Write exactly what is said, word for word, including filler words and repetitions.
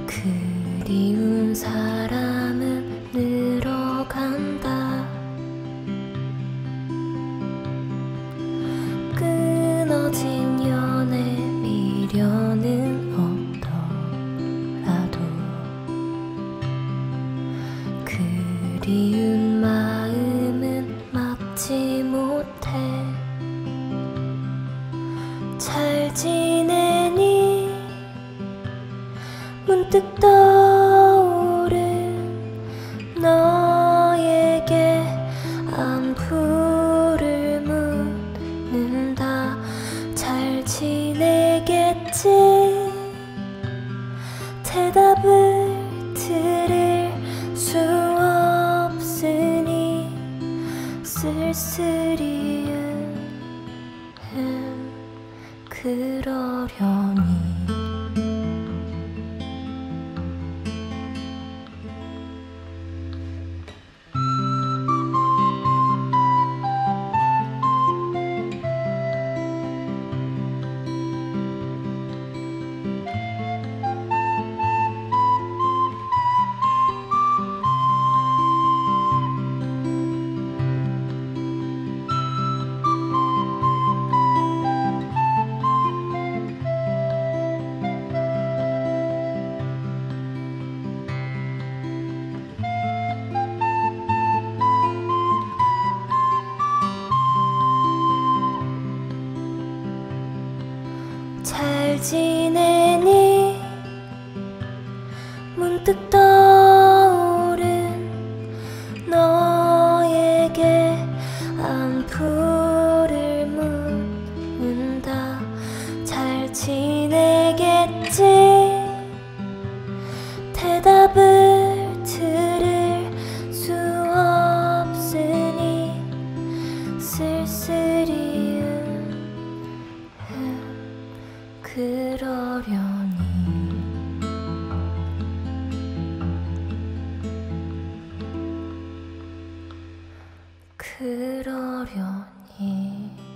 그리운 사람은 늘어간다. 끊어진 연애 미련은 없더라도 그리운 마음은 막지 못해. 잘 지내니? 문득 떠오른 너에게 안부를 묻는다. 잘 지내겠지? 대답을 들을 수 없으니 쓸쓸히은 그러려니. 잘 지내니? 문득 떠오른 너에게 안부를 묻는다. 잘 지내겠지? 대답을 들을 수 없으니 쓸쓸히 그러려니. 그러려니.